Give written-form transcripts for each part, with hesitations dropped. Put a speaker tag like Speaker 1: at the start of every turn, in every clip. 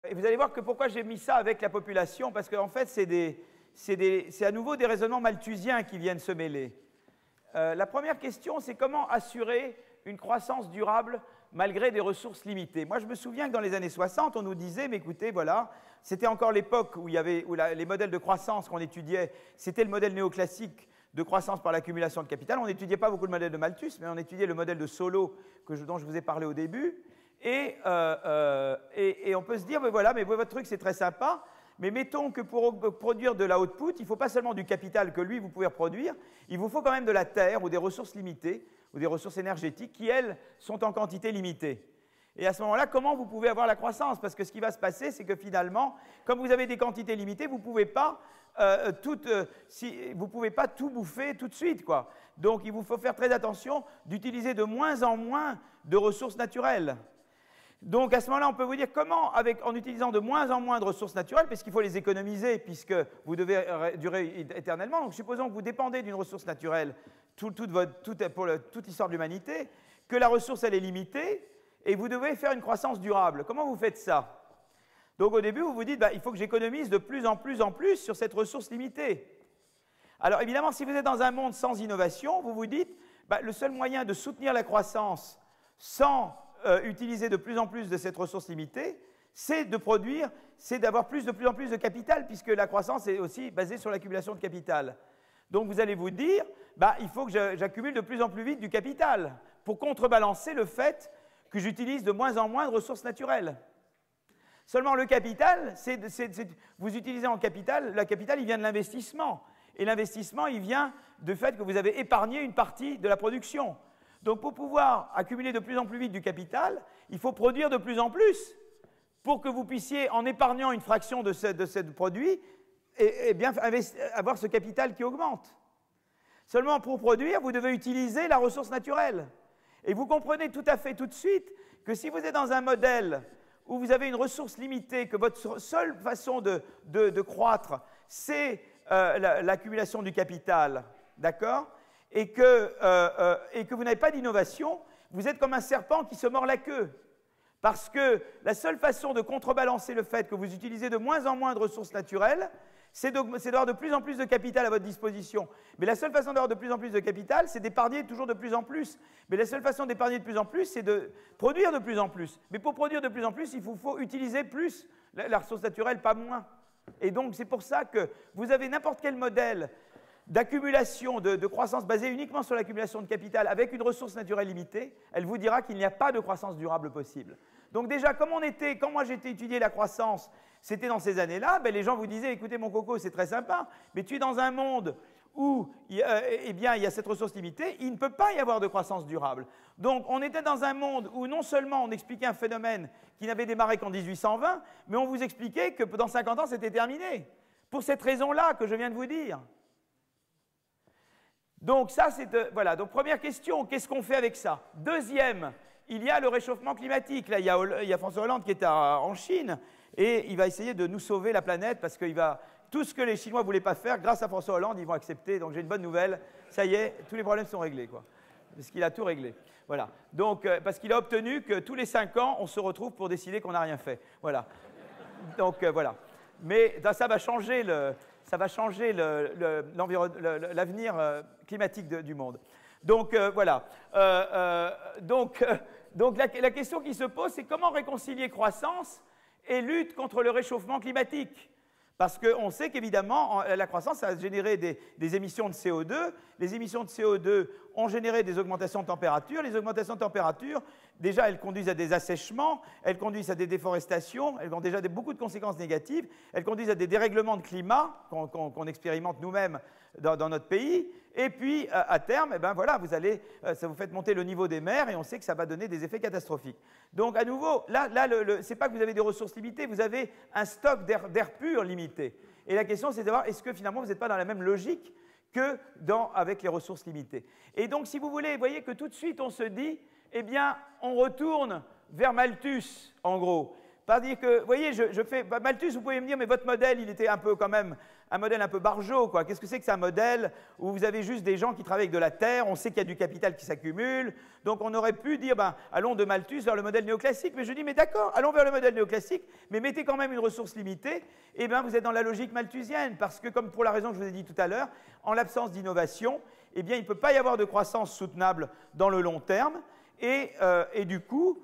Speaker 1: Et vous allez voir que pourquoi j'ai mis ça avec la population, parce qu'en fait, c'est à nouveau des raisonnements malthusiens qui viennent se mêler. La première question, c'est comment assurer une croissance durable malgré des ressources limitées. Moi, je me souviens que dans les années 60, on nous disait, mais écoutez, voilà, c'était encore l'époque où les modèles de croissance qu'on étudiait, c'était le modèle néoclassique de croissance par l'accumulation de capital. On n'étudiait pas beaucoup le modèle de Malthus, mais on étudiait le modèle de Solow dont je vous ai parlé au début. Et on peut se dire, mais voilà, mais votre truc, c'est très sympa, mais mettons que pour produire de la output, il ne faut pas seulement du capital que lui, vous pouvez reproduire, il vous faut quand même de la terre ou des ressources limitées, ou des ressources énergétiques qui, elles, sont en quantité limitée. Et à ce moment-là, comment vous pouvez avoir la croissance? Parce que ce qui va se passer, c'est que finalement, comme vous avez des quantités limitées, vous ne pouvez pas tout bouffer tout de suite, quoi. Donc, il vous faut faire très attention d'utiliser de moins en moins de ressources naturelles. Donc, à ce moment-là, on peut vous dire comment, en utilisant de moins en moins de ressources naturelles, parce qu'il faut les économiser, puisque vous devez durer éternellement. Donc, supposons que vous dépendez d'une ressource naturelle pour toute l'histoire de l'humanité, que la ressource, elle est limitée, et vous devez faire une croissance durable. Comment vous faites ça? Donc, au début, vous vous dites, il faut que j'économise de plus en plus sur cette ressource limitée. Alors, évidemment, si vous êtes dans un monde sans innovation, vous vous dites, le seul moyen de soutenir la croissance sans utiliser de plus en plus de cette ressource limitée, c'est d'avoir de plus en plus de capital, puisque la croissance est aussi basée sur l'accumulation de capital. Donc vous allez vous dire, il faut que j'accumule de plus en plus vite du capital pour contrebalancer le fait que j'utilise de moins en moins de ressources naturelles. Seulement le capital, vous utilisez en capital, le capital il vient de l'investissement. Et l'investissement il vient du fait que vous avez épargné une partie de la production. Donc, pour pouvoir accumuler de plus en plus vite du capital, il faut produire de plus en plus pour que vous puissiez, en épargnant une fraction de ce produit, bien avoir ce capital qui augmente. Seulement, pour produire, vous devez utiliser la ressource naturelle. Et vous comprenez tout à fait tout de suite que si vous êtes dans un modèle où vous avez une ressource limitée, que votre seule façon de croître, c'est l'accumulation du capital, d'accord ? Et que vous n'avez pas d'innovation, vous êtes comme un serpent qui se mord la queue. Parce que la seule façon de contrebalancer le fait que vous utilisez de moins en moins de ressources naturelles, c'est d'avoir de plus en plus de capital à votre disposition. Mais la seule façon d'avoir de plus en plus de capital, c'est d'épargner toujours de plus en plus. Mais la seule façon d'épargner de plus en plus, c'est de produire de plus en plus. Mais pour produire de plus en plus, il vous faut utiliser plus la ressource naturelle, pas moins. Et donc, c'est pour ça que vous avez n'importe quel modèle d'accumulation, de croissance basée uniquement sur l'accumulation de capital avec une ressource naturelle limitée, elle vous dira qu'il n'y a pas de croissance durable possible. Donc déjà, quand moi j'étais étudié la croissance, c'était dans ces années-là, les gens vous disaient, écoutez mon coco, c'est très sympa, mais tu es dans un monde où il y a cette ressource limitée, il ne peut pas y avoir de croissance durable. Donc on était dans un monde où non seulement on expliquait un phénomène qui n'avait démarré qu'en 1820, mais on vous expliquait que dans 50 ans c'était terminé. Pour cette raison-là que je viens de vous dire. Donc ça, voilà. Donc première question, qu'est-ce qu'on fait avec ça? Deuxième, il y a le réchauffement climatique. Là, il y a François Hollande qui est en Chine et il va essayer de nous sauver la planète parce que tout ce que les Chinois ne voulaient pas faire, grâce à François Hollande, ils vont accepter. Donc j'ai une bonne nouvelle, ça y est, tous les problèmes sont réglés, quoi. Parce qu'il a tout réglé. Voilà. Donc, parce qu'il a obtenu que tous les 5 ans, on se retrouve pour décider qu'on n'a rien fait. Voilà. Donc voilà. Mais ça va changer l'avenir climatique du monde. Donc, voilà. Donc la question qui se pose, c'est comment réconcilier croissance et lutte contre le réchauffement climatique? Parce qu'on sait qu'évidemment, la croissance a généré des émissions de CO2. Les émissions de CO2 ont généré des augmentations de température. Les augmentations de température, déjà, elles conduisent à des assèchements, elles conduisent à des déforestations, elles ont déjà beaucoup de conséquences négatives, elles conduisent à des dérèglements de climat qu'on expérimente nous-mêmes dans notre pays. Et puis, à terme, voilà, ça vous fait monter le niveau des mers et on sait que ça va donner des effets catastrophiques. Donc, à nouveau, là ce n'est pas que vous avez des ressources limitées, vous avez un stock d'air pur limité. Et la question, c'est de savoir, est-ce que finalement, vous n'êtes pas dans la même logique que avec les ressources limitées? Et donc, si vous voulez, vous voyez que tout de suite, on se dit, eh bien, on retourne vers Malthus, en gros. Pas dire que, vous voyez, Malthus, vous pouvez me dire, mais votre modèle, il était un peu quand même un modèle un peu barjot, quoi. Qu'est-ce que c'est un modèle où vous avez juste des gens qui travaillent avec de la terre, on sait qu'il y a du capital qui s'accumule, donc on aurait pu dire, ben, allons de Malthus vers le modèle néoclassique, mais je dis, mais d'accord, allons vers le modèle néoclassique, mais mettez quand même une ressource limitée, et bien vous êtes dans la logique malthusienne, parce que comme pour la raison que je vous ai dit tout à l'heure, en l'absence d'innovation, eh bien il ne peut pas y avoir de croissance soutenable dans le long terme, et du coup,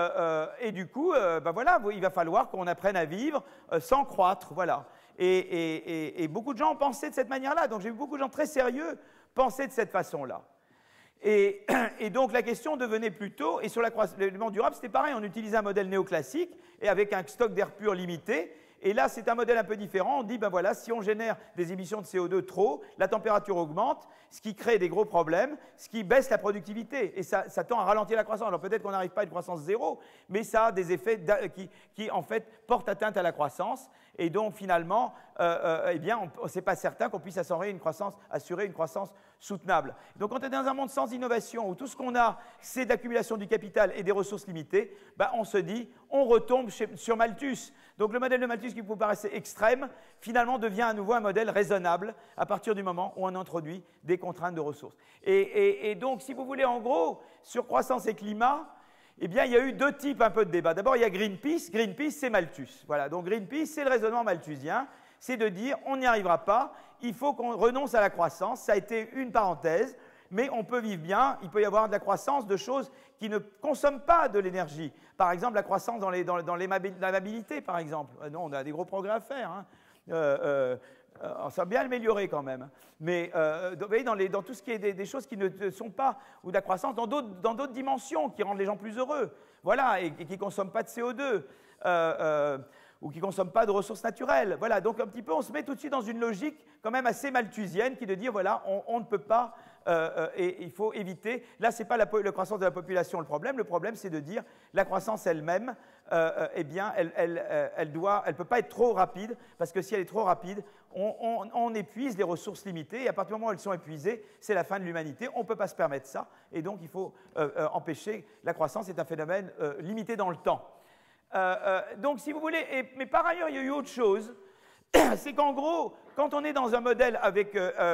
Speaker 1: ben voilà, il va falloir qu'on apprenne à vivre sans croître, voilà. Et beaucoup de gens ont pensé de cette manière-là. Donc j'ai vu beaucoup de gens très sérieux penser de cette façon-là. Et donc la question devenait plutôt, et sur le développement durable, c'était pareil, on utilisait un modèle néoclassique et avec un stock d'air pur limité. Et là, c'est un modèle un peu différent. On dit, ben voilà, si on génère des émissions de CO2 trop, la température augmente, ce qui crée des gros problèmes, ce qui baisse la productivité. Et ça tend à ralentir la croissance. Alors peut-être qu'on n'arrive pas à une croissance zéro, mais ça a des effets qui en fait, portent atteinte à la croissance. Et donc, finalement, eh bien, ce n'est pas certain qu'on puisse assurer une croissance soutenable. Donc, quand on est dans un monde sans innovation, où tout ce qu'on a, c'est de l'accumulation du capital et des ressources limitées, ben, on se dit, on retombe sur Malthus. Donc, le modèle de Malthus qui vous paraissait extrême, finalement, devient à nouveau un modèle raisonnable à partir du moment où on introduit des contraintes de ressources. Et donc, si vous voulez, en gros, sur croissance et climat, eh bien, il y a eu deux types un peu de débats. D'abord, il y a Greenpeace. Greenpeace, c'est Malthus. Voilà, donc Greenpeace, c'est le raisonnement malthusien. C'est de dire, on n'y arrivera pas, il faut qu'on renonce à la croissance. Ça a été une parenthèse, mais on peut vivre bien. Il peut y avoir de la croissance de choses qui ne consomment pas de l'énergie. Par exemple, la croissance dans l'aimabilité, par exemple. Non, on a des gros progrès à faire. Hein. Ça va bien améliorer quand même. Mais vous voyez, dans tout ce qui est des choses qui ne sont pas, ou de la croissance, dans d'autres dimensions qui rendent les gens plus heureux, voilà, et qui ne consomment pas de CO2, ou qui ne consomment pas de ressources naturelles. Voilà, donc un petit peu, on se met tout de suite dans une logique quand même assez malthusienne qui est de dire, voilà, on ne peut pas, et il faut éviter. Là, ce n'est pas la croissance de la population le problème c'est de dire, la croissance elle-même, eh bien, elle ne peut pas être trop rapide, parce que si elle est trop rapide, on épuise les ressources limitées, et à partir du moment où elles sont épuisées, c'est la fin de l'humanité. On ne peut pas se permettre ça, et donc il faut empêcher. La croissance est un phénomène limité dans le temps. Donc, si vous voulez, mais par ailleurs, il y a eu autre chose, c'est qu'en gros, quand on est dans un modèle avec,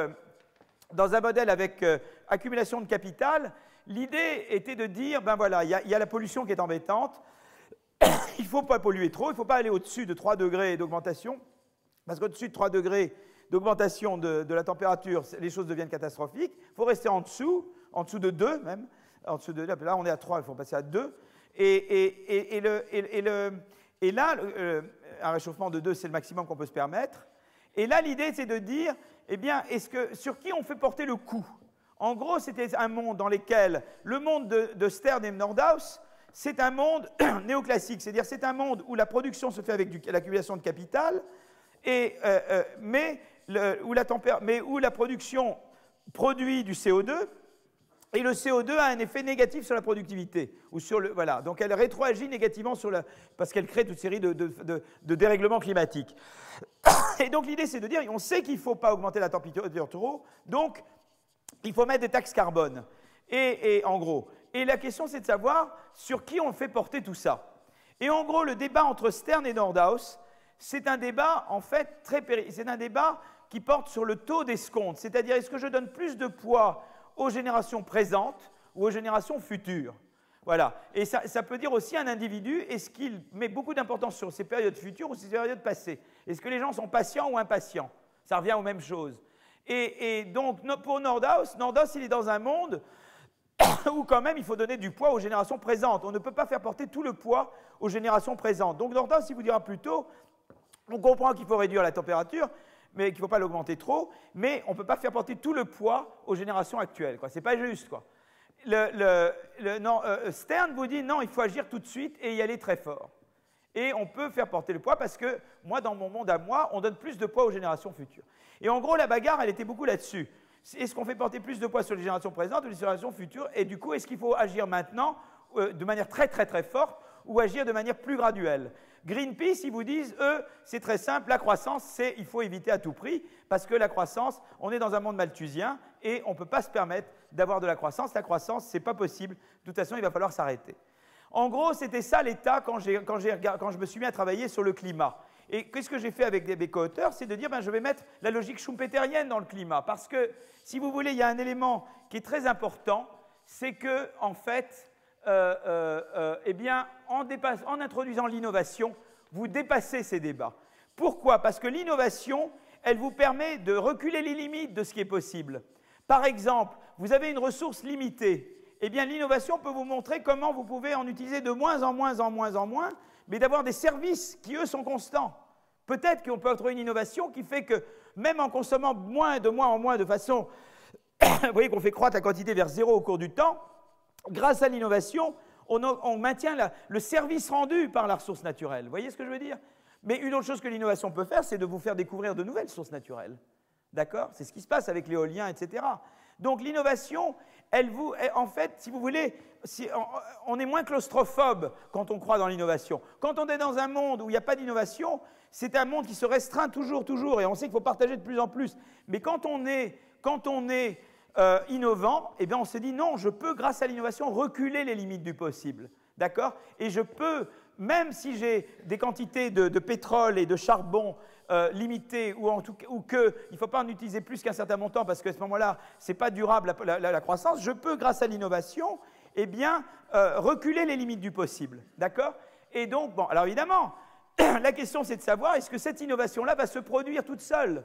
Speaker 1: accumulation de capital, l'idée était de dire, ben voilà, il y a la pollution qui est embêtante, il ne faut pas polluer trop, il ne faut pas aller au-dessus de 3 degrés d'augmentation, parce qu'au-dessus de 3 degrés d'augmentation de la température, les choses deviennent catastrophiques. Il faut rester en dessous de 2 même. En dessous de, là, on est à 3, il faut passer à 2. Et là, un réchauffement de 2, c'est le maximum qu'on peut se permettre. Et là, l'idée, c'est de dire, eh bien, sur qui on fait porter le coût? En gros, c'était un monde dans lequel le monde de Stern et Nordhaus, c'est un monde néoclassique, c'est-à-dire c'est un monde où la production se fait avec l'accumulation de capital, mais où la production produit du CO2, et le CO2 a un effet négatif sur la productivité. Voilà. Donc elle rétroagit négativement parce qu'elle crée toute une série de dérèglements climatiques. Et donc l'idée, c'est de dire, on sait qu'il ne faut pas augmenter la température trop, donc il faut mettre des taxes carbone. Et en gros. Et la question, c'est de savoir sur qui on fait porter tout ça. Et en gros, le débat entre Stern et Nordhaus, c'est un débat, en fait, c'est un débat qui porte sur le taux d'escompte. C'est-à-dire, est-ce que je donne plus de poids aux générations présentes ou aux générations futures? Voilà. Et ça peut dire aussi un individu, est-ce qu'il met beaucoup d'importance sur ces périodes futures ou ces périodes passées? Est-ce que les gens sont patients ou impatients? Ça revient aux mêmes choses. Et donc, pour Nordhaus, il est dans un monde où quand même il faut donner du poids aux générations présentes. On ne peut pas faire porter tout le poids aux générations présentes. Donc Nordhaus, il vous dira plutôt, on comprend qu'il faut réduire la température, mais qu'il ne faut pas l'augmenter trop, mais on ne peut pas faire porter tout le poids aux générations actuelles. Ce n'est pas juste, quoi. Stern vous dit non, il faut agir tout de suite et y aller très fort. Et on peut faire porter le poids parce que, moi, dans mon monde à moi, on donne plus de poids aux générations futures. Et en gros, la bagarre, elle était beaucoup là-dessus. Est-ce qu'on fait porter plus de poids sur les générations présentes ou les générations futures? Et du coup, est-ce qu'il faut agir maintenant de manière très, très, très forte ou agir de manière plus graduelle? Greenpeace, ils vous disent, eux, c'est très simple, la croissance, il faut éviter à tout prix, parce que la croissance, on est dans un monde malthusien et on ne peut pas se permettre d'avoir de la croissance. La croissance, ce n'est pas possible. De toute façon, il va falloir s'arrêter. En gros, c'était ça l'état quand je me suis mis à travailler sur le climat. Et qu'est-ce que j'ai fait avec mes co-auteurs? C'est de dire, ben, je vais mettre la logique schumpeterienne dans le climat. Parce que, si vous voulez, il y a un élément qui est très important, c'est que, en fait, eh bien, en introduisant l'innovation, vous dépassez ces débats. Pourquoi? Parce que l'innovation, elle vous permet de reculer les limites de ce qui est possible. Par exemple, vous avez une ressource limitée. Eh bien, l'innovation peut vous montrer comment vous pouvez en utiliser de moins en moins, mais d'avoir des services qui, eux, sont constants. Peut-être qu'on peut trouver une innovation qui fait que, même en consommant de moins en moins de façon, vous voyez qu'on fait croître la quantité vers zéro au cours du temps, grâce à l'innovation, on maintient le service rendu par la ressource naturelle. Vous voyez ce que je veux dire? Mais une autre chose que l'innovation peut faire, c'est de vous faire découvrir de nouvelles sources naturelles. D'accord? C'est ce qui se passe avec l'éolien, etc. Donc l'innovation, en fait, si vous voulez, on est moins claustrophobe quand on croit dans l'innovation. Quand on est dans un monde où il n'y a pas d'innovation, c'est un monde qui se restreint toujours, et on sait qu'il faut partager de plus en plus. Mais quand on est innovant, eh bien on se dit non, je peux, grâce à l'innovation, reculer les limites du possible. D'accord? Et je peux, même si j'ai des quantités de pétrole et de charbon limitées, ou qu'il ne faut pas en utiliser plus qu'un certain montant, parce qu'à ce moment-là, ce n'est pas durable la croissance, je peux, grâce à l'innovation, eh bien, reculer les limites du possible. D'accord? Et donc, bon, alors évidemment, la question c'est de savoir, est-ce que cette innovation-là va se produire toute seule?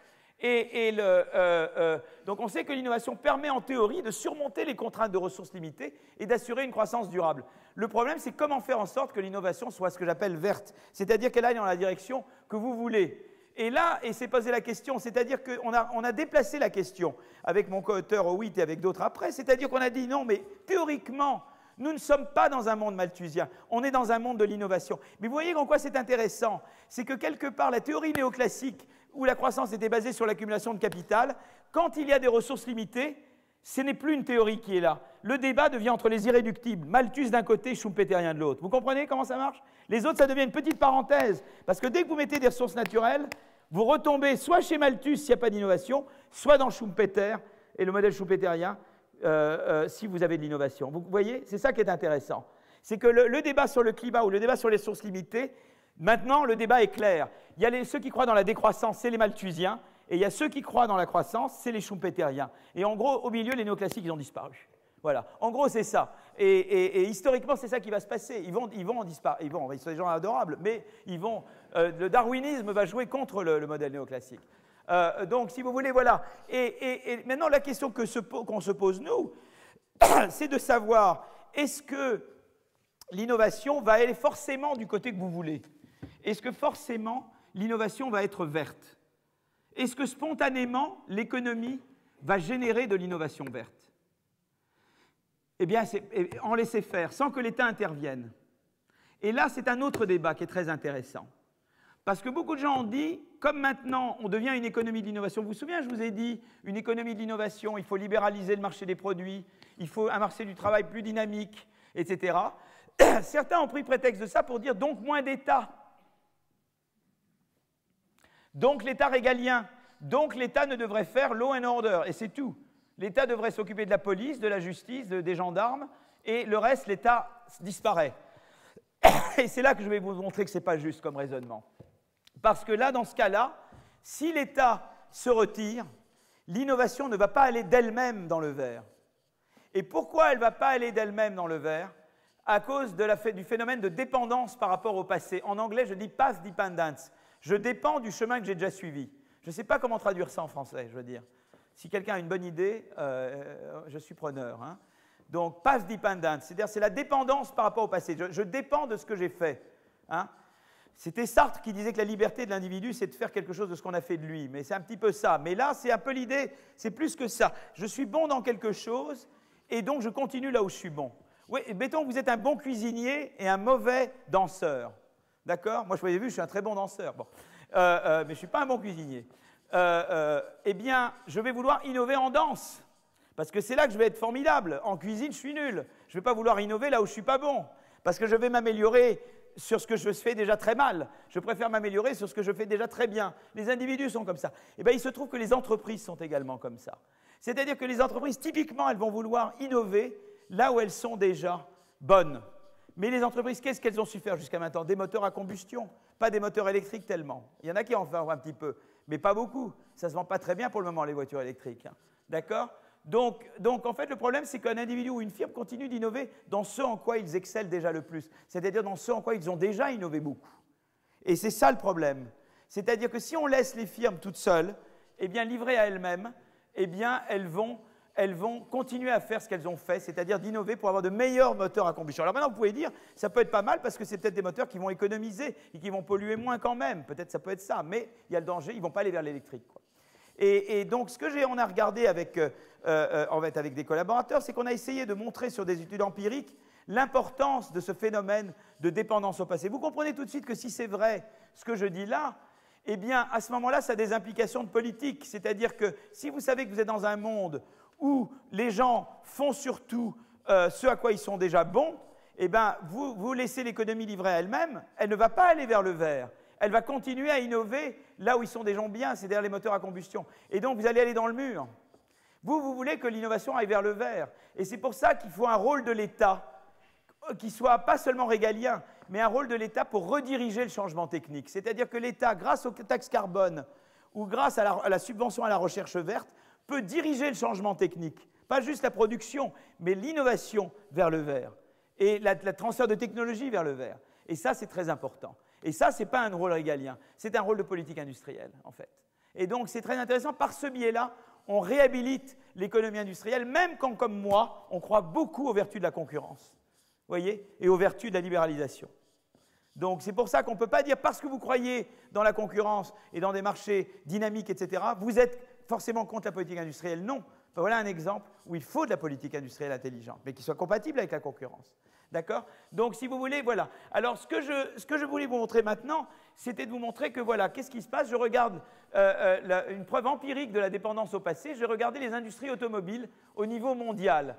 Speaker 1: Donc on sait que l'innovation permet en théorie de surmonter les contraintes de ressources limitées et d'assurer une croissance durable. Le problème, c'est comment faire en sorte que l'innovation soit ce que j'appelle verte, c'est-à-dire qu'elle aille dans la direction que vous voulez. Et là, et c'est posé la question, c'est-à-dire qu'on a déplacé la question avec mon co-auteur Howitt et avec d'autres après, c'est-à-dire qu'on a dit non, mais théoriquement, nous ne sommes pas dans un monde malthusien, on est dans un monde de l'innovation. Mais vous voyez en quoi c'est intéressant, c'est que quelque part, la théorie néoclassique, où la croissance était basée sur l'accumulation de capital, quand il y a des ressources limitées, ce n'est plus une théorie qui est là. Le débat devient entre les irréductibles, Malthus d'un côté, schumpeterien de l'autre. Vous comprenez comment ça marche? Les autres, ça devient une petite parenthèse, parce que dès que vous mettez des ressources naturelles, vous retombez soit chez Malthus s'il n'y a pas d'innovation, soit dans Schumpeter et le modèle schumpeterien si vous avez de l'innovation. Vous voyez? C'est ça qui est intéressant. C'est que le débat sur le climat ou le débat sur les ressources limitées, maintenant, le débat est clair. Il y a ceux qui croient dans la décroissance, c'est les malthusiens, et il y a ceux qui croient dans la croissance, c'est les schumpeteriens. Et en gros, au milieu, les néoclassiques, ils ont disparu. Voilà. En gros, c'est ça. Et historiquement, c'est ça qui va se passer. Ils vont disparaître. Ils sont des gens adorables, mais le darwinisme va jouer contre le modèle néoclassique. Donc, si vous voulez, voilà. Et maintenant, la question qu'on se pose, nous, c'est de savoir, est-ce que l'innovation va aller forcément du côté que vous voulez? Est-ce que forcément l'innovation va être verte? Est-ce que spontanément l'économie va générer de l'innovation verte? Eh bien, en laisser faire, sans que l'État intervienne. Et là, c'est un autre débat qui est très intéressant. Parce que beaucoup de gens ont dit, comme maintenant on devient une économie de l'innovation, vous vous souvenez, je vous ai dit, une économie de l'innovation, il faut libéraliser le marché des produits, il faut un marché du travail plus dynamique, etc. Certains ont pris prétexte de ça pour dire donc moins d'État. Donc l'État régalien. Donc l'État ne devrait faire law and order, et c'est tout. L'État devrait s'occuper de la police, de la justice, des gendarmes, et le reste, l'État disparaît. Et c'est là que je vais vous montrer que ce n'est pas juste comme raisonnement. Parce que là, dans ce cas-là, si l'État se retire, l'innovation ne va pas aller d'elle-même dans le vert. Et pourquoi elle ne va pas aller d'elle-même dans le vert? À cause du phénomène de dépendance par rapport au passé. En anglais, je dis path dependence. Je dépends du chemin que j'ai déjà suivi. Je ne sais pas comment traduire ça en français, je veux dire. Si quelqu'un a une bonne idée, je suis preneur. Hein. Donc, path dependence, c'est-à-dire c'est la dépendance par rapport au passé. Je dépends de ce que j'ai fait. Hein. C'était Sartre qui disait que la liberté de l'individu, c'est de faire quelque chose de ce qu'on a fait de lui. Mais c'est un petit peu ça. Mais là, c'est un peu l'idée, c'est plus que ça. Je suis bon dans quelque chose, et donc je continue là où je suis bon. Oui, mettons que vous êtes un bon cuisinier et un mauvais danseur. D'accord? Moi, je vous avez vu, je suis un très bon danseur. Bon. Mais je ne suis pas un bon cuisinier. Eh bien, je vais vouloir innover en danse. Parce que c'est là que je vais être formidable. En cuisine, je suis nul. Je ne vais pas vouloir innover là où je ne suis pas bon. Parce que je vais m'améliorer sur ce que je fais déjà très mal. Je préfère m'améliorer sur ce que je fais déjà très bien. Les individus sont comme ça. Eh bien, il se trouve que les entreprises sont également comme ça. C'est-à-dire que les entreprises, typiquement, elles vont vouloir innover là où elles sont déjà bonnes. Mais les entreprises, qu'est-ce qu'elles ont su faire jusqu'à maintenant? Des moteurs à combustion, pas des moteurs électriques tellement. Il y en a qui en font un petit peu, mais pas beaucoup. Ça ne se vend pas très bien pour le moment, les voitures électriques. Hein. D'accord? Donc, en fait, le problème, c'est qu'un individu ou une firme continue d'innover dans ce en quoi ils excellent déjà le plus, c'est-à-dire dans ce en quoi ils ont déjà innové beaucoup. Et c'est ça le problème. C'est-à-dire que si on laisse les firmes toutes seules, eh bien, livrées à elles-mêmes, eh bien, elles vont continuer à faire ce qu'elles ont fait, c'est-à-dire d'innover pour avoir de meilleurs moteurs à combustion. Alors maintenant, vous pouvez dire, ça peut être pas mal parce que c'est peut-être des moteurs qui vont économiser et qui vont polluer moins quand même. Peut-être ça peut être ça, mais il y a le danger, ils ne vont pas aller vers l'électrique. Et donc, ce qu'on a regardé avec des collaborateurs, c'est qu'on a essayé de montrer sur des études empiriques l'importance de ce phénomène de dépendance au passé. Vous comprenez tout de suite que si c'est vrai ce que je dis là, eh bien, à ce moment-là, ça a des implications de politique. C'est-à-dire que si vous savez que vous êtes dans un monde où les gens font surtout ce à quoi ils sont déjà bons, eh bien, vous laissez l'économie livrée à elle-même, elle ne va pas aller vers le vert. Elle va continuer à innover là où ils sont des gens bien, c'est-à-dire les moteurs à combustion. Et donc, vous allez aller dans le mur. Vous voulez que l'innovation aille vers le vert. Et c'est pour ça qu'il faut un rôle de l'État qui soit pas seulement régalien, mais un rôle de l'État pour rediriger le changement technique. C'est-à-dire que l'État, grâce aux taxes carbone ou grâce à la subvention à la recherche verte, peut diriger le changement technique. Pas juste la production, mais l'innovation vers le vert. Et le transfert de technologie vers le vert. Et ça, c'est très important. Et ça, ce n'est pas un rôle régalien, c'est un rôle de politique industrielle, en fait. Et donc, c'est très intéressant. Par ce biais-là, on réhabilite l'économie industrielle, même quand, comme moi, on croit beaucoup aux vertus de la concurrence, voyez, et aux vertus de la libéralisation. Donc, c'est pour ça qu'on ne peut pas dire, parce que vous croyez dans la concurrence et dans des marchés dynamiques, etc., vous êtes forcément contre la politique industrielle. Non. Voilà un exemple où il faut de la politique industrielle intelligente, mais qui soit compatible avec la concurrence. D'accord? Donc, si vous voulez, voilà. Alors, ce que je voulais vous montrer maintenant, c'était de vous montrer que, voilà, qu'est-ce qui se passe? Je regarde une preuve empirique de la dépendance au passé. Je vais regarder les industries automobiles au niveau mondial.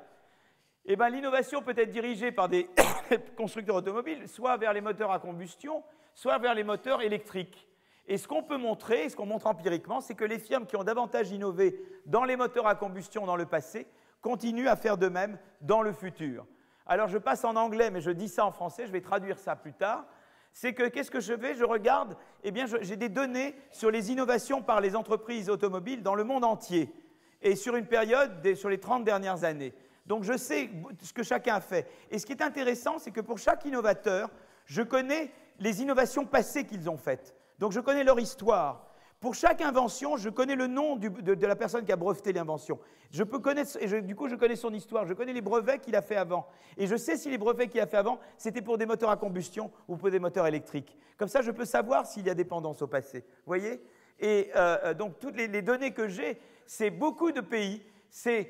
Speaker 1: Eh bien, l'innovation peut être dirigée par des constructeurs automobiles, soit vers les moteurs à combustion, soit vers les moteurs électriques. Et ce qu'on peut montrer, ce qu'on montre empiriquement, c'est que les firmes qui ont davantage innové dans les moteurs à combustion dans le passé continuent à faire de même dans le futur. Alors, je passe en anglais, mais je dis ça en français, je vais traduire ça plus tard. C'est que, qu'est-ce que je fais? Je regarde, eh bien, j'ai des données sur les innovations par les entreprises automobiles dans le monde entier, et sur une période, sur les 30 dernières années. Donc, je sais ce que chacun fait. Et ce qui est intéressant, c'est que pour chaque innovateur, je connais les innovations passées qu'ils ont faites. Donc, je connais leur histoire. Pour chaque invention, je connais le nom de la personne qui a breveté l'invention. Je peux connaître, du coup, je connais son histoire, je connais les brevets qu'il a fait avant. Et je sais si les brevets qu'il a fait avant, c'était pour des moteurs à combustion ou pour des moteurs électriques. Comme ça, je peux savoir s'il y a dépendance au passé. Vous voyez? Et donc, toutes les données que j'ai, c'est beaucoup de pays, c'est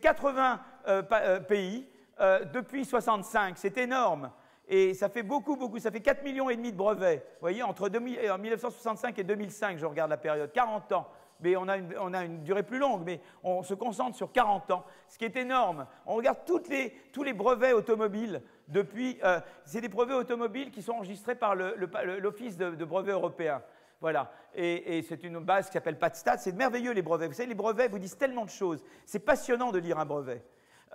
Speaker 1: 80 pays depuis 1965. C'est énorme. Et ça fait beaucoup, ça fait 4,5 millions de brevets. Vous voyez, entre 1965 et 2005, je regarde la période, 40 ans. Mais on a une durée plus longue, mais on se concentre sur 40 ans, ce qui est énorme. On regarde tous les brevets automobiles depuis. C'est des brevets automobiles qui sont enregistrés par l'Office de brevets européen. Voilà. Et c'est une base qui s'appelle PatStat. C'est merveilleux, les brevets. Vous savez, les brevets vous disent tellement de choses. C'est passionnant de lire un brevet.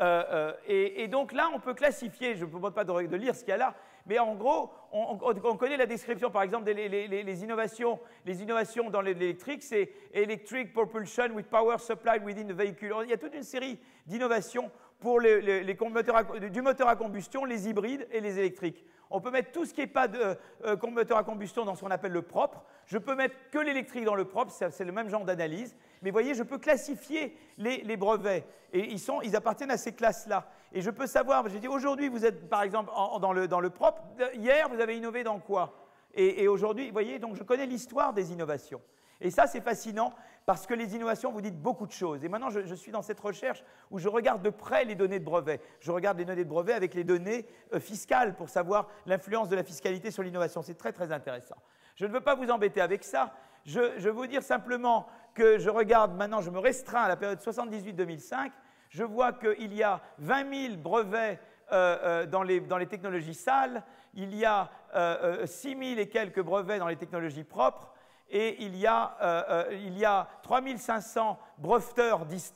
Speaker 1: Et donc là, on peut classifier, je ne vous demande pas de lire ce qu'il y a là, mais en gros, on connaît la description, par exemple, les innovations dans l'électrique, c'est Electric Propulsion with Power Supplied Within the Vehicle. Il y a toute une série d'innovations pour du moteur à combustion, les hybrides et les électriques. On peut mettre tout ce qui n'est pas de moteur à combustion dans ce qu'on appelle le propre. Je peux mettre que l'électrique dans le propre, c'est le même genre d'analyse. Mais vous voyez, je peux classifier les brevets. Et ils appartiennent à ces classes-là. Et je peux savoir, j'ai dit, aujourd'hui, vous êtes par exemple dans le propre. Hier, vous avez innové dans quoi? Et aujourd'hui, vous voyez, donc je connais l'histoire des innovations. Et ça, c'est fascinant parce que les innovations vous dites beaucoup de choses. Et maintenant, je suis dans cette recherche où je regarde de près les données de brevets. Je regarde les données de brevets avec les données fiscales pour savoir l'influence de la fiscalité sur l'innovation. C'est très, très intéressant. Je ne veux pas vous embêter avec ça. Je veux vous dire simplement que je regarde maintenant, je me restreins à la période 78-2005. Je vois qu'il y a 20 000 brevets dans les technologies sales. Il y a 6 000 et quelques brevets dans les technologies propres. Et il y a 3500 breveteurs distincts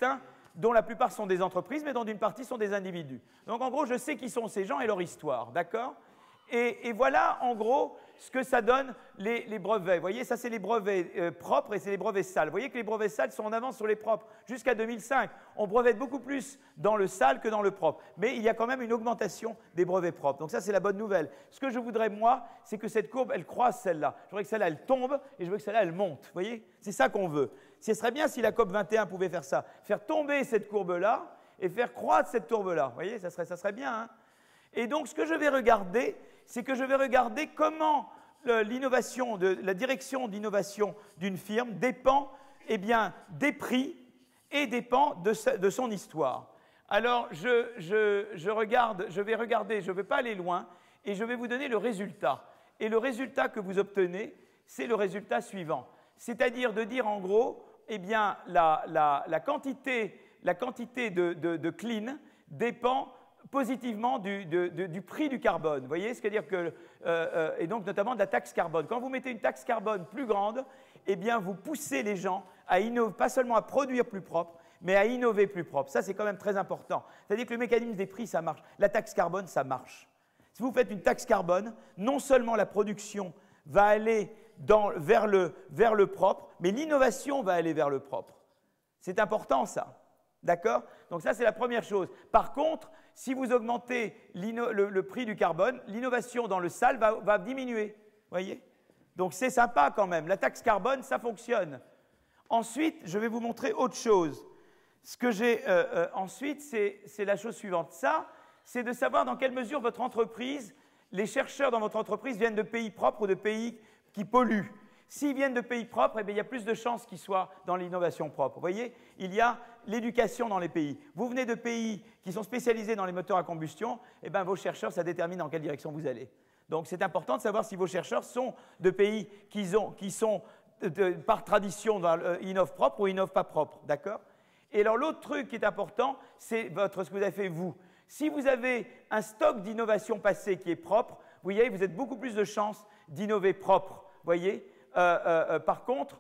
Speaker 1: dont la plupart sont des entreprises, mais dont une partie sont des individus. Donc en gros, je sais qui sont ces gens et leur histoire, d'accord ? Et voilà, en gros, ce que ça donne les brevets. Vous voyez, ça, c'est les brevets propres et c'est les brevets sales. Vous voyez que les brevets sales sont en avance sur les propres. Jusqu'à 2005, on brevette beaucoup plus dans le sale que dans le propre. Mais il y a quand même une augmentation des brevets propres. Donc ça, c'est la bonne nouvelle. Ce que je voudrais, moi, c'est que cette courbe, elle croise celle-là. Je voudrais que celle-là, elle tombe et je veux que celle-là, elle monte. Vous voyez, c'est ça qu'on veut. Ce serait bien si la COP 21 pouvait faire ça. Faire tomber cette courbe-là et faire croître cette courbe-là. Vous voyez, ça serait bien, hein ? Et donc, ce que je vais regarder, c'est que je vais regarder comment l'innovation, la direction d'innovation d'une firme dépend des prix et dépend de son histoire. Alors, je vais regarder, je ne vais pas aller loin, et je vais vous donner le résultat. Et le résultat que vous obtenez, c'est le résultat suivant. C'est-à-dire de dire en gros, la quantité de clean dépend positivement du prix du carbone. Vous voyez, c'est-à-dire que, et donc notamment de la taxe carbone. Quand vous mettez une taxe carbone plus grande, eh bien vous poussez les gens à innover, pas seulement à produire plus propre, mais à innover plus propre. Ça, c'est quand même très important. C'est-à-dire que le mécanisme des prix, ça marche. La taxe carbone, ça marche. Si vous faites une taxe carbone, non seulement la production va aller vers le propre, mais l'innovation va aller vers le propre. C'est important, ça. D'accord? Donc ça, c'est la première chose. Par contre, si vous augmentez le prix du carbone, l'innovation dans le sale va diminuer. Voyez? Donc c'est sympa quand même. La taxe carbone, ça fonctionne. Ensuite, je vais vous montrer autre chose. Ce que j'ai ensuite, c'est la chose suivante. Ça, c'est de savoir dans quelle mesure votre entreprise, les chercheurs dans votre entreprise viennent de pays propres ou de pays qui polluent. S'ils viennent de pays propres, eh bien, il y a plus de chances qu'ils soient dans l'innovation propre. Vous voyez, il y a l'éducation dans les pays. Vous venez de pays qui sont spécialisés dans les moteurs à combustion, eh bien, vos chercheurs, ça détermine dans quelle direction vous allez. Donc, c'est important de savoir si vos chercheurs sont de pays qui sont par tradition innov propre ou innov pas propre. D'accord? Et alors, l'autre truc qui est important, c'est ce que vous avez fait vous. Si vous avez un stock d'innovation passée qui est propre, vous voyez, vous avez beaucoup plus de chances d'innover propre. Vous voyez? Par contre,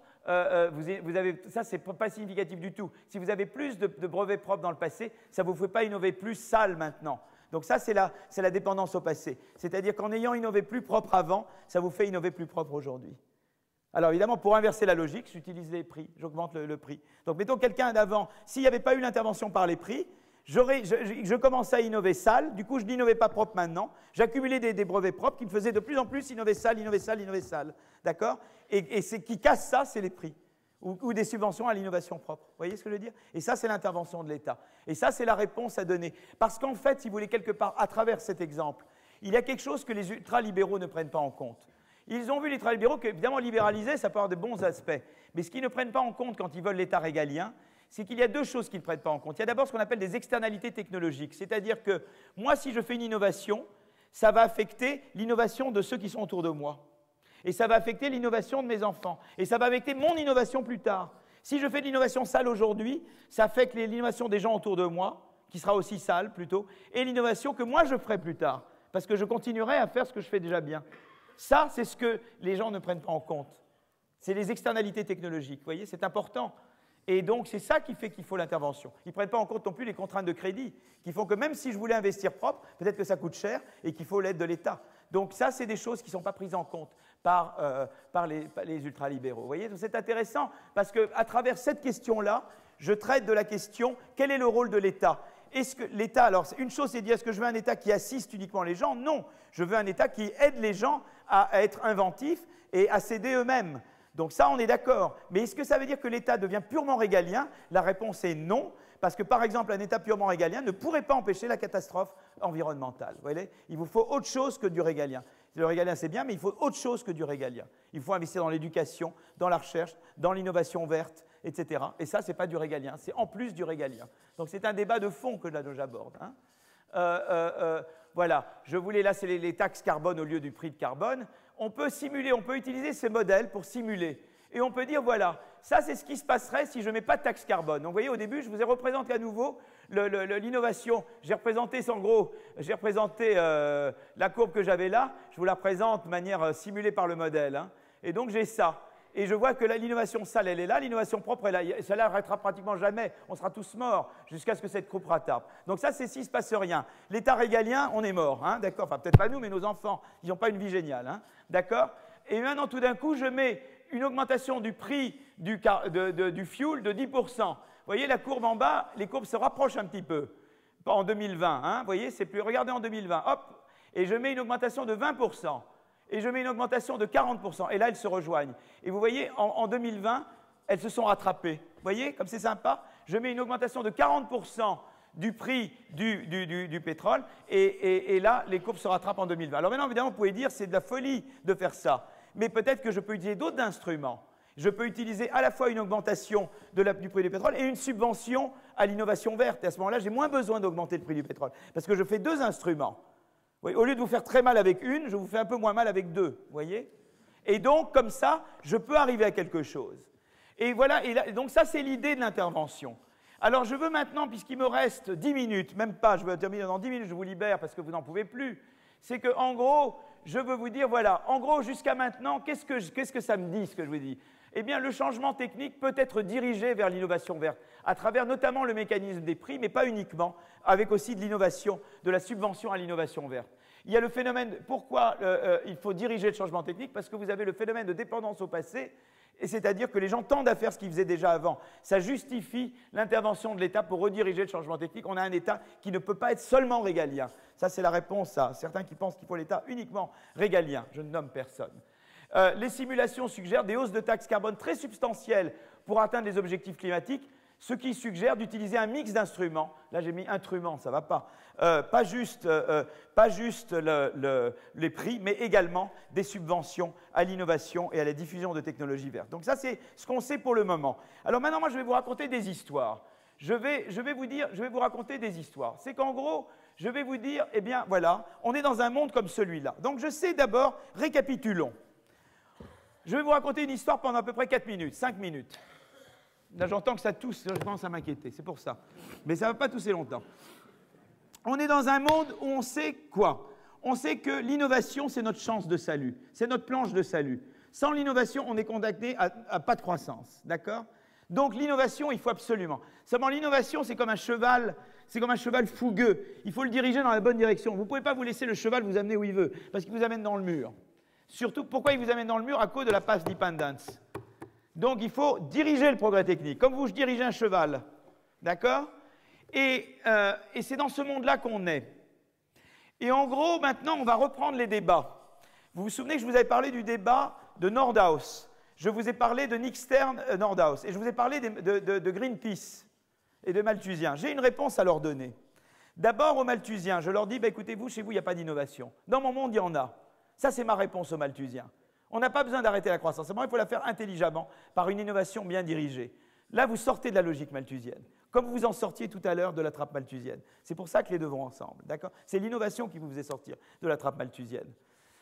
Speaker 1: ça, c'est pas significatif du tout. Si vous avez plus de brevets propres dans le passé, ça ne vous fait pas innover plus sale maintenant. Donc ça, c'est la dépendance au passé. C'est-à-dire qu'en ayant innové plus propre avant, ça vous fait innover plus propre aujourd'hui. Alors évidemment, pour inverser la logique, j'utilise les prix, j'augmente le prix. Donc mettons quelqu'un d'avant, s'il n'y avait pas eu l'intervention par les prix, je commençais à innover sale, du coup je n'innovais pas propre maintenant, j'accumulais des brevets propres qui me faisaient de plus en plus innover sale, innover sale, innover sale. D'accord? Et ce qui casse ça, c'est les prix. Ou des subventions à l'innovation propre. Vous voyez ce que je veux dire? Et ça, c'est l'intervention de l'État. Et ça, c'est la réponse à donner. Parce qu'en fait, si vous voulez, quelque part, à travers cet exemple, il y a quelque chose que les ultralibéraux ne prennent pas en compte. Ils ont vu les ultralibéraux qu'évidemment, libéraliser, ça peut avoir de bons aspects. Mais ce qu'ils ne prennent pas en compte quand ils veulent l'État régalien, c'est qu'il y a deux choses qu'ils ne prennent pas en compte. Il y a d'abord ce qu'on appelle des externalités technologiques. C'est-à-dire que moi, si je fais une innovation, ça va affecter l'innovation de ceux qui sont autour de moi. Et ça va affecter l'innovation de mes enfants. Et ça va affecter mon innovation plus tard. Si je fais de l'innovation sale aujourd'hui, ça affecte l'innovation des gens autour de moi, qui sera aussi sale plutôt, et l'innovation que moi je ferai plus tard, parce que je continuerai à faire ce que je fais déjà bien. Ça, c'est ce que les gens ne prennent pas en compte. C'est les externalités technologiques. Vous voyez, c'est important. Et donc, c'est ça qui fait qu'il faut l'intervention. Ils ne prennent pas en compte non plus les contraintes de crédit, qui font que même si je voulais investir propre, peut-être que ça coûte cher et qu'il faut l'aide de l'État. Donc ça, c'est des choses qui ne sont pas prises en compte par les ultralibéraux. Vous voyez, donc c'est intéressant parce qu'à travers cette question-là, je traite de la question quel est le rôle de l'État? Est-ce que l'État, alors une chose c'est de dire est-ce que je veux un État qui assiste uniquement les gens? Non, je veux un État qui aide les gens à être inventifs et à s'aider eux-mêmes. Donc ça, on est d'accord. Mais est-ce que ça veut dire que l'État devient purement régalien? La réponse est non, parce que par exemple, un État purement régalien ne pourrait pas empêcher la catastrophe environnementale. Vous voyez? Il vous faut autre chose que du régalien. Le régalien, c'est bien, mais il faut autre chose que du régalien. Il faut investir dans l'éducation, dans la recherche, dans l'innovation verte, etc. Et ça, ce n'est pas du régalien, c'est en plus du régalien. Donc c'est un débat de fond que là j'aborde. Hein. Voilà, je voulais, là, c'est les taxes carbone au lieu du prix de carbone. On peut simuler, on peut utiliser ces modèles pour simuler. Et on peut dire, voilà, ça c'est ce qui se passerait si je ne mets pas de taxe carbone. Donc vous voyez, au début, je vous ai représenté à nouveau l'innovation. J'ai représenté, en gros, j'ai représenté la courbe que j'avais là. Je vous la présente de manière simulée par le modèle. Hein. Et donc j'ai ça. et je vois que l'innovation sale, elle est là, l'innovation propre, elle est là. Celle-là n'arrêtera pratiquement jamais. On sera tous morts jusqu'à ce que cette coupe rattrape. Donc ça, c'est s'il ne se passe rien. L'État régalien, on est mort, hein, d'accord? Enfin, peut-être pas nous, mais nos enfants, ils n'ont pas une vie géniale, hein, d'accord? Et maintenant, tout d'un coup, je mets une augmentation du prix du fuel de 10%. Vous voyez, la courbe en bas, les courbes se rapprochent un petit peu. Pas en 2020, hein, vous voyez, c'est plus... Regardez en 2020, hop, et je mets une augmentation de 20%. Et je mets une augmentation de 40%, et là, elles se rejoignent. Et vous voyez, en 2020, elles se sont rattrapées. Vous voyez, comme c'est sympa, je mets une augmentation de 40% du prix du pétrole, et là, les courbes se rattrapent en 2020. Alors maintenant, évidemment, vous pouvez dire, c'est de la folie de faire ça, mais peut-être que je peux utiliser d'autres instruments. Je peux utiliser à la fois une augmentation du prix du pétrole et une subvention à l'innovation verte. Et à ce moment-là, j'ai moins besoin d'augmenter le prix du pétrole, parce que je fais deux instruments. Oui, au lieu de vous faire très mal avec une, je vous fais un peu moins mal avec deux, vous voyez? Et donc, comme ça, je peux arriver à quelque chose. Et voilà, donc ça, c'est l'idée de l'intervention. Alors, je veux maintenant, puisqu'il me reste 10 minutes, même pas, je veux terminer dans 10 minutes, je vous libère parce que vous n'en pouvez plus, c'est qu'en gros, je veux vous dire, voilà, en gros, jusqu'à maintenant, qu'est-ce que ça me dit, ce que je vous dis? Eh bien, le changement technique peut être dirigé vers l'innovation verte, à travers notamment le mécanisme des prix, mais pas uniquement, avec aussi de l'innovation, de la subvention à l'innovation verte. Il y a le phénomène, pourquoi il faut diriger le changement technique? Parce que vous avez le phénomène de dépendance au passé, et c'est-à-dire que les gens tendent à faire ce qu'ils faisaient déjà avant. Ça justifie l'intervention de l'État pour rediriger le changement technique. On a un État qui ne peut pas être seulement régalien. Ça, c'est la réponse à certains qui pensent qu'il faut l'État uniquement régalien. Je ne nomme personne. Les simulations suggèrent des hausses de taxes carbone très substantielles pour atteindre les objectifs climatiques, ce qui suggère d'utiliser un mix d'instruments. Là, j'ai mis instruments, ça ne va pas. Pas juste les prix, mais également des subventions à l'innovation et à la diffusion de technologies vertes. Donc ça, c'est ce qu'on sait pour le moment. Alors maintenant, moi, je vais vous raconter des histoires. Je vais vous raconter des histoires. C'est qu'en gros, je vais vous dire, eh bien, voilà, on est dans un monde comme celui-là. Donc je sais d'abord, récapitulons. Je vais vous raconter une histoire pendant à peu près 4 minutes, 5 minutes. Là, j'entends que ça tousse, je commence à m'inquiéter, c'est pour ça. Mais ça ne va pas tousser longtemps. On est dans un monde où on sait quoi? On sait que l'innovation, c'est notre chance de salut, c'est notre planche de salut. Sans l'innovation, on est condamné à pas de croissance, d'accord? Donc l'innovation, il faut absolument. Seulement l'innovation, c'est comme un cheval fougueux. Il faut le diriger dans la bonne direction. Vous ne pouvez pas vous laisser le cheval vous amener où il veut, parce qu'il vous amène dans le mur. Surtout, pourquoi il vous amène dans le mur? À cause de la path dependence. Donc, il faut diriger le progrès technique, comme vous dirigez un cheval. D'accord? Et c'est dans ce monde-là qu'on est. Et en gros, maintenant, on va reprendre les débats. Vous vous souvenez que je vous avais parlé du débat de Nordhaus. Je vous ai parlé de Nick Stern, Nordhaus. Et je vous ai parlé de Greenpeace et de Malthusien. J'ai une réponse à leur donner. D'abord, aux Malthusiens, je leur dis, bah, écoutez, vous, chez vous, il n'y a pas d'innovation. Dans mon monde, il y en a. Ça, c'est ma réponse aux Malthusiens. On n'a pas besoin d'arrêter la croissance. Seulement, il faut la faire intelligemment, par une innovation bien dirigée. Là, vous sortez de la logique malthusienne, comme vous en sortiez tout à l'heure de la trappe malthusienne. C'est pour ça que les deux vont ensemble. C'est l'innovation qui vous faisait sortir de la trappe malthusienne.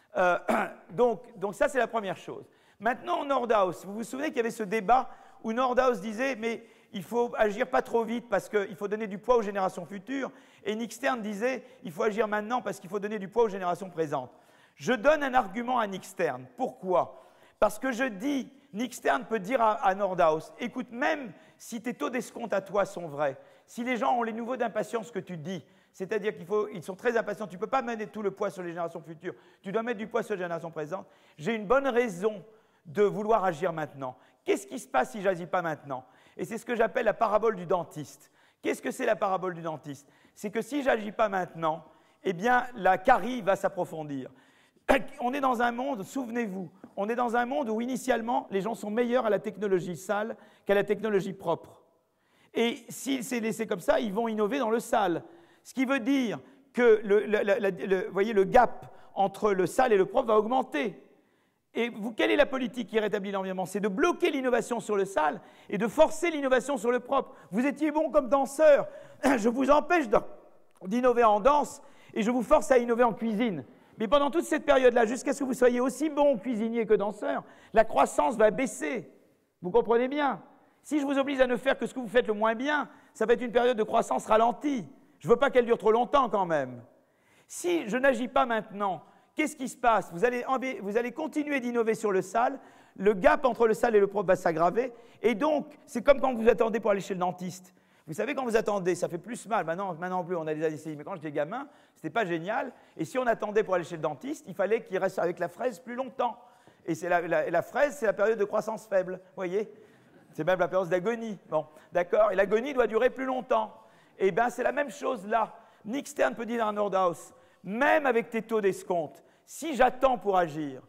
Speaker 1: Donc ça, c'est la première chose. Maintenant, Nordhaus, vous vous souvenez qu'il y avait ce débat où Nordhaus disait, mais il faut agir pas trop vite parce qu'il faut donner du poids aux générations futures. Et Nick Stern disait, il faut agir maintenant parce qu'il faut donner du poids aux générations présentes. Je donne un argument à Nick Stern. Pourquoi? Parce que je dis, Nick Stern peut dire à Nordhaus, écoute, même si tes taux d'escompte à toi sont vrais, si les gens ont les niveaux d'impatience que tu dis, c'est-à-dire qu'ils sont très impatients, tu ne peux pas mettre tout le poids sur les générations futures, tu dois mettre du poids sur les générations présentes, j'ai une bonne raison de vouloir agir maintenant. Qu'est-ce qui se passe si je n'agis pas maintenant? Et c'est ce que j'appelle la parabole du dentiste. Qu'est-ce que c'est la parabole du dentiste? C'est que si je n'agis pas maintenant, eh bien, la carie va s'approfondir. On est dans un monde, souvenez-vous, on est dans un monde où initialement les gens sont meilleurs à la technologie sale qu'à la technologie propre. Et s'il s'est laissé comme ça, ils vont innover dans le sale. Ce qui veut dire que voyez, le gap entre le sale et le propre va augmenter. Et quelle est la politique qui rétablit l'environnement? C'est de bloquer l'innovation sur le sale et de forcer l'innovation sur le propre. Vous étiez bon comme danseur, je vous empêche d'innover en danse et je vous force à innover en cuisine. Mais pendant toute cette période-là, jusqu'à ce que vous soyez aussi bon cuisinier que danseur, la croissance va baisser. Vous comprenez bien? Si je vous oblige à ne faire que ce que vous faites le moins bien, ça va être une période de croissance ralentie. Je ne veux pas qu'elle dure trop longtemps quand même. Si je n'agis pas maintenant, qu'est-ce qui se passe? Vous allez continuer d'innover sur le sale, le gap entre le sale et le propre va s'aggraver. Et donc, c'est comme quand vous attendez pour aller chez le dentiste. Vous savez, quand vous attendez, ça fait plus mal. Maintenant plus, on a des anesthésies. Mais quand j'étais gamin, ce n'était pas génial. Et si on attendait pour aller chez le dentiste, il fallait qu'il reste avec la fraise plus longtemps. Et la fraise, c'est la période de croissance faible. Vous voyez? C'est même la période d'agonie. Bon, d'accord? Et l'agonie doit durer plus longtemps. Et bien, c'est la même chose là. Nick Stern peut dire à Nordhaus, même avec tes taux d'escompte, si j'attends pour agir,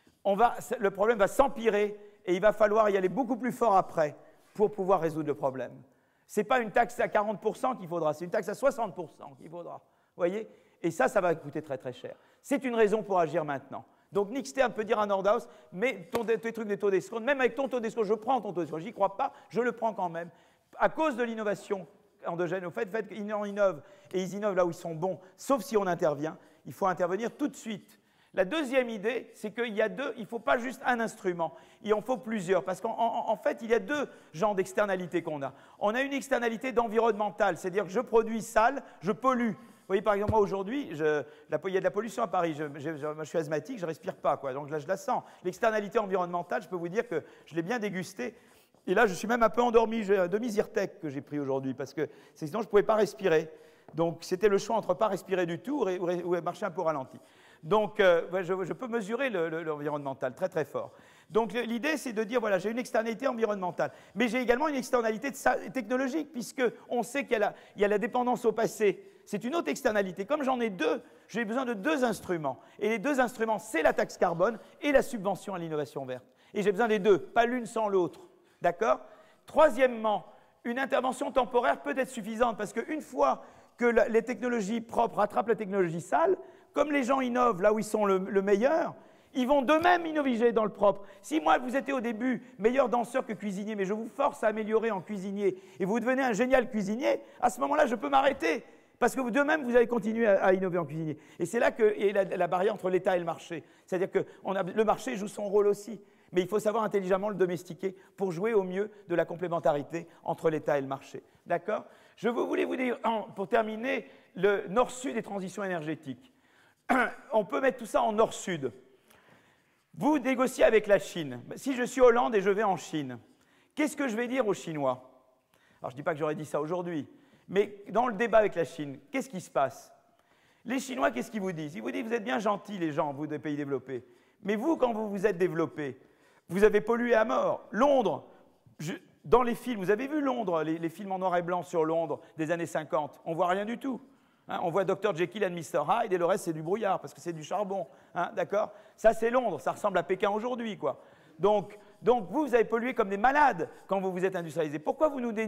Speaker 1: le problème va s'empirer et il va falloir y aller beaucoup plus fort après pour pouvoir résoudre le problème. Ce n'est pas une taxe à 40% qu'il faudra, c'est une taxe à 60% qu'il faudra. Vous voyez? Et ça va coûter très très cher. C'est une raison pour agir maintenant. Donc Nick Stern peut dire à Nordhaus, mais tes trucs des taux d'escompte, même avec ton taux d'escompte, je prends ton taux d'escompte, j'y crois pas, je le prends quand même. À cause de l'innovation endogène, au fait qu'ils en innovent, et ils innovent là où ils sont bons, sauf si on intervient, il faut intervenir tout de suite. La deuxième idée, c'est qu'il ne faut pas juste un instrument, il en faut plusieurs, parce qu'en fait, il y a deux genres d'externalités qu'on a. On a une externalité d'environnementale, c'est-à-dire que je produis sale, je pollue. Vous voyez, par exemple, moi aujourd'hui, il y a de la pollution à Paris, je suis asthmatique, je ne respire pas, quoi, donc là je la sens. L'externalité environnementale, je peux vous dire que je l'ai bien dégustée, et là je suis même un peu endormi, j'ai un demi-Zyrtec que j'ai pris aujourd'hui, parce que sinon je ne pouvais pas respirer. Donc c'était le choix entre ne pas respirer du tout ou marcher un peu ralenti. Donc je peux mesurer l'environnemental très très fort. Donc l'idée c'est de dire, voilà, j'ai une externalité environnementale, mais j'ai également une externalité technologique, puisqu'on sait qu'il y a la dépendance au passé. C'est une autre externalité. Comme j'en ai deux, j'ai besoin de deux instruments. Et les deux instruments, c'est la taxe carbone et la subvention à l'innovation verte. Et j'ai besoin des deux, pas l'une sans l'autre. D'accord? Troisièmement, une intervention temporaire peut être suffisante, parce qu'une fois que les technologies propres rattrapent la technologie sale, comme les gens innovent là où ils sont le meilleur, ils vont d'eux-mêmes innover dans le propre. Si moi, vous étiez au début meilleur danseur que cuisinier, mais je vous force à améliorer en cuisinier, et vous devenez un génial cuisinier, à ce moment-là, je peux m'arrêter. Parce que d'eux-mêmes, vous allez continuer à innover en cuisinier. Et c'est là qu'est la barrière entre l'État et le marché. C'est-à-dire que le marché joue son rôle aussi. Mais il faut savoir intelligemment le domestiquer pour jouer au mieux de la complémentarité entre l'État et le marché. D'accord? Je voulais vous dire, pour terminer, le nord-sud des transitions énergétiques. On peut mettre tout ça en nord-sud. Vous négociez avec la Chine. Si je suis Hollande et je vais en Chine, qu'est-ce que je vais dire aux Chinois? Alors, je ne dis pas que j'aurais dit ça aujourd'hui, mais dans le débat avec la Chine, qu'est-ce qui se passe? Les Chinois, qu'est-ce qu'ils vous disent? Ils vous disent, vous êtes bien gentils, les gens, vous, des pays développés. Mais vous, quand vous vous êtes développés, vous avez pollué à mort. Londres, dans les films, vous avez vu Londres, les films en noir et blanc sur Londres des années 50, on ne voit rien du tout. Hein, on voit Dr Jekyll and Mr Hyde et le reste, c'est du brouillard, parce que c'est du charbon. Hein, d'accord? Ça, c'est Londres, ça ressemble à Pékin aujourd'hui, quoi. Donc vous avez pollué comme des malades quand vous vous êtes industrialisés. Pourquoi vous nous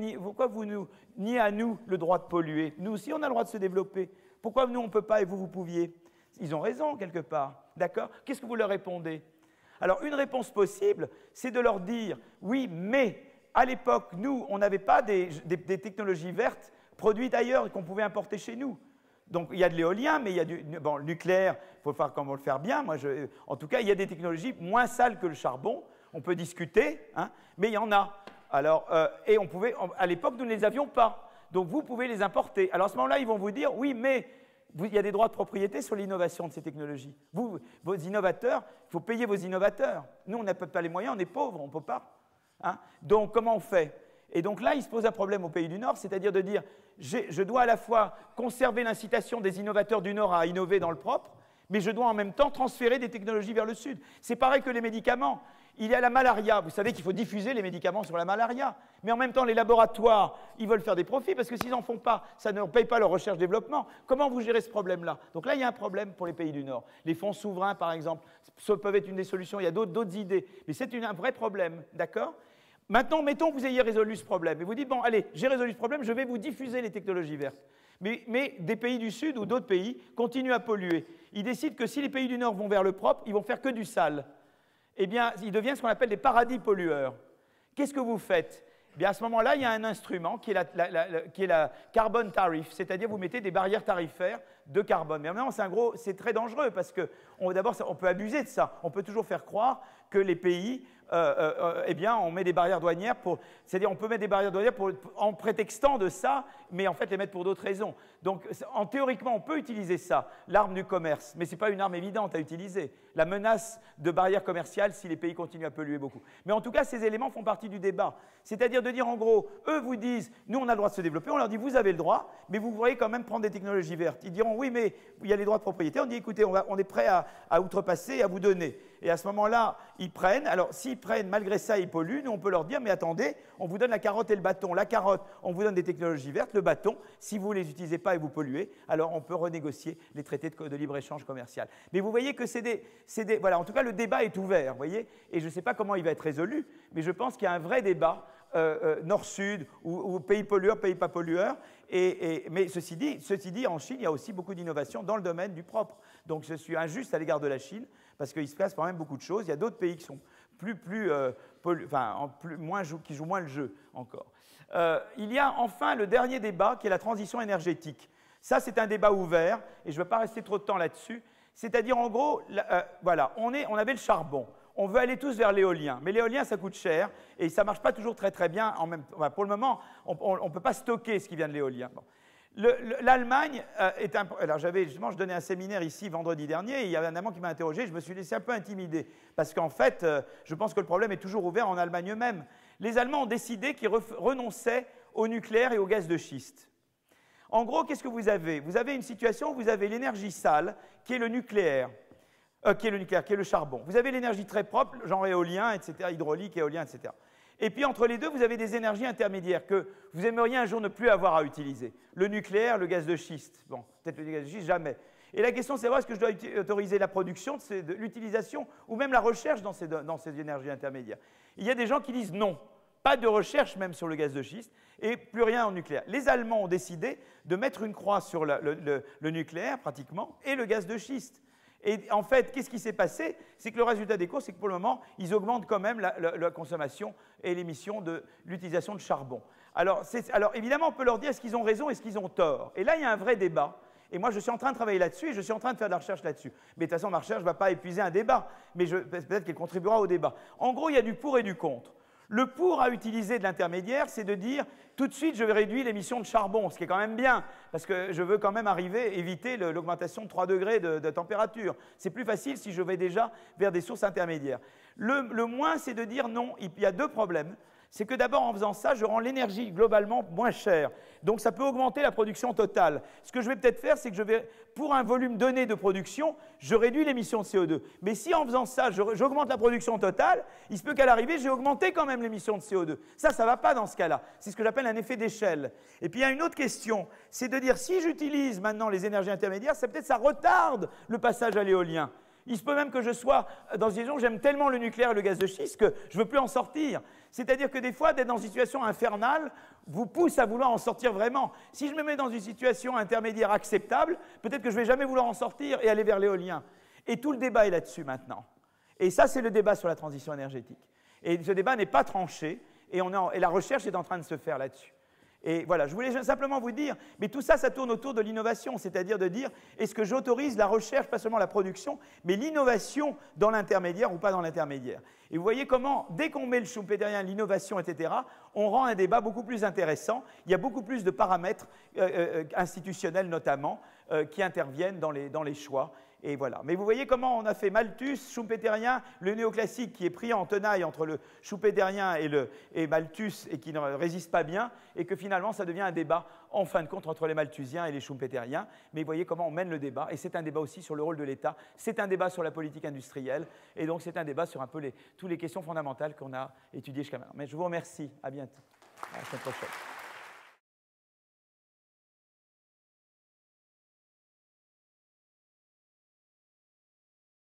Speaker 1: niez à nous le droit de polluer? Nous aussi, on a le droit de se développer. Pourquoi nous, on ne peut pas et vous, vous pouviez? Ils ont raison, quelque part. D'accord? Qu'est-ce que vous leur répondez? Alors, une réponse possible, c'est de leur dire, oui, mais à l'époque, nous, on n'avait pas des technologies vertes produites ailleurs et qu'on pouvait importer chez nous. Donc, il y a de l'éolien, mais il y a le nucléaire, il faut faire comment le faire bien. En tout cas, il y a des technologies moins sales que le charbon. On peut discuter, hein, mais il y en a. Alors, et à l'époque, nous ne les avions pas. Donc, vous pouvez les importer. Alors, à ce moment-là, ils vont vous dire, oui, mais il y a des droits de propriété sur l'innovation de ces technologies. Vous, vos innovateurs, il faut payer vos innovateurs. Nous, on n'a pas les moyens, on est pauvres, on ne peut pas. Hein. Donc, comment on fait? Et donc là, il se pose un problème aux pays du Nord, c'est-à-dire de dire, je dois à la fois conserver l'incitation des innovateurs du Nord à innover dans le propre, mais je dois en même temps transférer des technologies vers le Sud. C'est pareil que les médicaments. Il y a la malaria. Vous savez qu'il faut diffuser les médicaments sur la malaria. Mais en même temps, les laboratoires, ils veulent faire des profits parce que s'ils n'en font pas, ça ne paye pas leur recherche-développement. Comment vous gérez ce problème-là? Donc là, il y a un problème pour les pays du Nord. Les fonds souverains, par exemple, peuvent être une des solutions. Il y a d'autres idées. Mais c'est un vrai problème. D'accord? Maintenant, mettons que vous ayez résolu ce problème. Et vous dites, bon, allez, j'ai résolu ce problème, je vais vous diffuser les technologies vertes. Mais des pays du Sud ou d'autres pays continuent à polluer. Ils décident que si les pays du Nord vont vers le propre, ils vont faire que du sale. Eh bien, ils deviennent ce qu'on appelle des paradis pollueurs. Qu'est-ce que vous faites? Eh bien, à ce moment-là, il y a un instrument qui est la carbon tariff, c'est-à-dire vous mettez des barrières tarifaires de carbone. Mais maintenant, c'est très dangereux parce que, d'abord, on peut abuser de ça. On peut toujours faire croire que les pays, eh bien, on met des barrières douanières c'est-à-dire, on peut mettre des barrières douanières en prétextant de ça, mais en fait, les mettre pour d'autres raisons. Donc, théoriquement, on peut utiliser ça, l'arme du commerce, mais ce n'est pas une arme évidente à utiliser. la menace de barrières commerciales si les pays continuent à polluer beaucoup. Mais en tout cas, ces éléments font partie du débat. C'est-à-dire de dire en gros, eux vous disent, nous on a le droit de se développer, on leur dit vous avez le droit, mais vous pourriez quand même prendre des technologies vertes. Ils diront oui, mais il y a les droits de propriété. On dit écoutez, on est prêt à outrepasser et à vous donner. Et à ce moment-là, ils prennent. Alors s'ils prennent, malgré ça, ils polluent, nous on peut leur dire mais attendez, on vous donne la carotte et le bâton. La carotte, on vous donne des technologies vertes, le bâton, si vous ne les utilisez pas et vous polluez, alors on peut renégocier les traités de libre-échange commercial. Mais vous voyez que voilà, en tout cas le débat est ouvert, vous voyez, et je ne sais pas comment il va être résolu, mais je pense qu'il y a un vrai débat nord-sud, ou pays pollueurs, pays pas pollueurs. Mais ceci dit, en Chine, il y a aussi beaucoup d'innovations dans le domaine du propre. Donc je suis injuste à l'égard de la Chine, parce qu'il se passe quand même beaucoup de choses. Il y a d'autres pays qui sont qui jouent moins le jeu encore. Il y a enfin le dernier débat, qui est la transition énergétique. Ça, c'est un débat ouvert, et je ne vais pas rester trop de temps là-dessus. C'est-à-dire, en gros, voilà, on avait le charbon. On veut aller tous vers l'éolien, mais l'éolien, ça coûte cher et ça ne marche pas toujours très très bien. Pour le moment, on ne peut pas stocker ce qui vient de l'éolien. Bon. L'Allemagne est un... Alors je donnais un séminaire ici vendredi dernier, et il y avait un Allemand qui m'a interrogé, je me suis laissé un peu intimider, parce qu'en fait, je pense que le problème est toujours ouvert en Allemagne eux-mêmes. Les Allemands ont décidé qu'ils renonçaient au nucléaire et au gaz de schiste. En gros, qu'est-ce que vous avez? Vous avez une situation où vous avez l'énergie sale, qui est le nucléaire, qui est le charbon. Vous avez l'énergie très propre, genre éolien, etc., hydraulique, éolien, etc. Et puis entre les deux, vous avez des énergies intermédiaires que vous aimeriez un jour ne plus avoir à utiliser. Le nucléaire, le gaz de schiste. Bon, peut-être le gaz de schiste, jamais. Et la question, c'est est-ce que je dois autoriser la production, de l'utilisation, ou même la recherche dans ces énergies intermédiaires? Il y a des gens qui disent non. Pas de recherche même sur le gaz de schiste, et plus rien en nucléaire. Les Allemands ont décidé de mettre une croix sur le nucléaire, pratiquement, et le gaz de schiste. Et en fait, qu'est-ce qui s'est passé? C'est que le résultat des courses, c'est que pour le moment, ils augmentent quand même la consommation et l'émission de l'utilisation de charbon. Alors évidemment, on peut leur dire est-ce qu'ils ont raison, est-ce qu'ils ont tort? Et là, il y a un vrai débat. Et moi, je suis en train de travailler là-dessus et je suis en train de faire de la recherche là-dessus. Mais de toute façon, ma recherche ne va pas épuiser un débat, mais peut-être qu'elle contribuera au débat. En gros, il y a du pour et du contre. Le pour à utiliser de l'intermédiaire, c'est de dire tout de suite je vais réduire l'émission de charbon, ce qui est quand même bien, parce que je veux quand même éviter l'augmentation de 3 degrés de température. C'est plus facile si je vais déjà vers des sources intermédiaires. Le moins, c'est de dire non, il y a deux problèmes. C'est que d'abord, en faisant ça, je rends l'énergie globalement moins chère. Donc ça peut augmenter la production totale. Ce que je vais peut-être faire, c'est que pour un volume donné de production, je réduis l'émission de CO2. Mais si en faisant ça, j'augmente la production totale, il se peut qu'à l'arrivée, j'ai augmenté quand même l'émission de CO2. Ça ne va pas dans ce cas-là. C'est ce que j'appelle un effet d'échelle. Et puis il y a une autre question, c'est de dire si j'utilise maintenant les énergies intermédiaires, ça retarde le passage à l'éolien. Il se peut même que je sois dans une situation où j'aime tellement le nucléaire et le gaz de schiste que je ne veux plus en sortir. C'est-à-dire que des fois, d'être dans une situation infernale vous pousse à vouloir en sortir vraiment. Si je me mets dans une situation intermédiaire acceptable, peut-être que je ne vais jamais vouloir en sortir et aller vers l'éolien. Et tout le débat est là-dessus maintenant. Et ça, c'est le débat sur la transition énergétique. Et ce débat n'est pas tranché et la recherche est en train de se faire là-dessus. Et voilà, je voulais simplement vous dire, mais tout ça, ça tourne autour de l'innovation, c'est-à-dire de dire, est-ce que j'autorise la recherche, pas seulement la production, mais l'innovation dans l'intermédiaire ou pas dans l'intermédiaire. Et vous voyez comment, dès qu'on met le schumpeterien, l'innovation, etc., on rend un débat beaucoup plus intéressant. Il y a beaucoup plus de paramètres institutionnels notamment qui interviennent dans les choix. Et voilà. Mais vous voyez comment on a fait Malthus, schumpeterien, le néoclassique qui est pris en tenaille entre le schumpeterien et Malthus et qui ne résiste pas bien, et que finalement ça devient un débat en fin de compte entre les malthusiens et les schumpeteriens. Mais vous voyez comment on mène le débat, et c'est un débat aussi sur le rôle de l'État, c'est un débat sur la politique industrielle, et donc c'est un débat sur un peu toutes les questions fondamentales qu'on a étudiées jusqu'à maintenant. Mais je vous remercie, à bientôt, à la semaine prochaine.